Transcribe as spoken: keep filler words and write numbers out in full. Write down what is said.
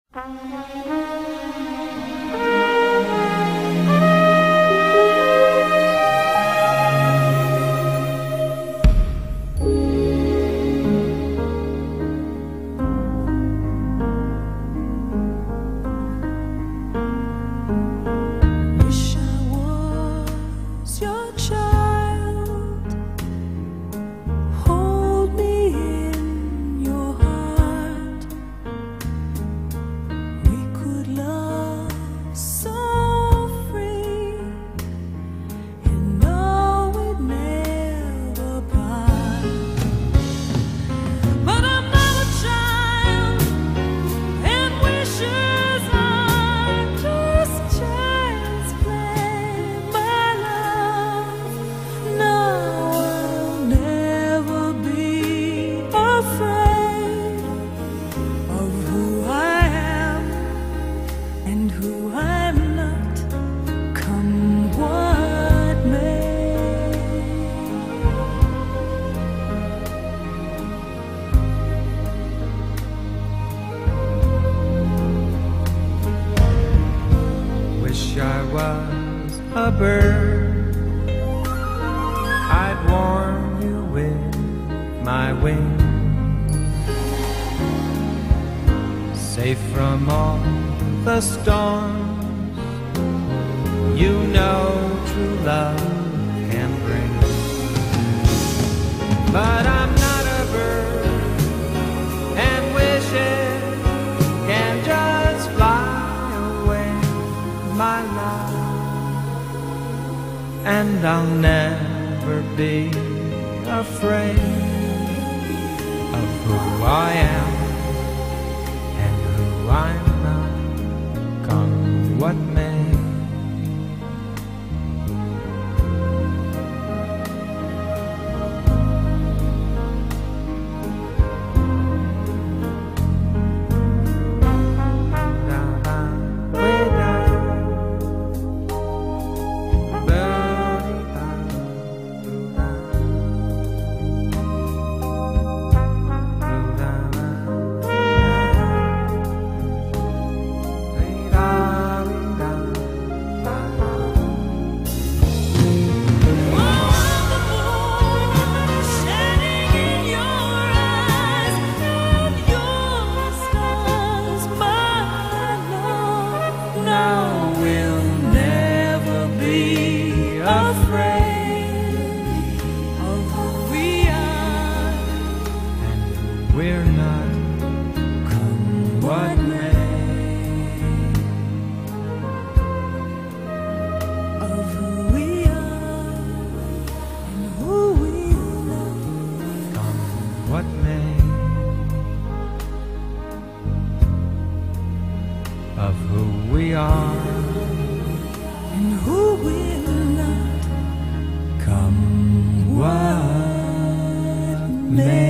I was a bird, I'd warm you with my wings, safe from all the storms you know true love can bring. But I'm not a bird, and wishes can just fly away, my love, and I'll never be afraid of who I am and who I'm not, come what may. We're not, come what may, of who we are and who we love, come what may, of who we are and who will not, come what may.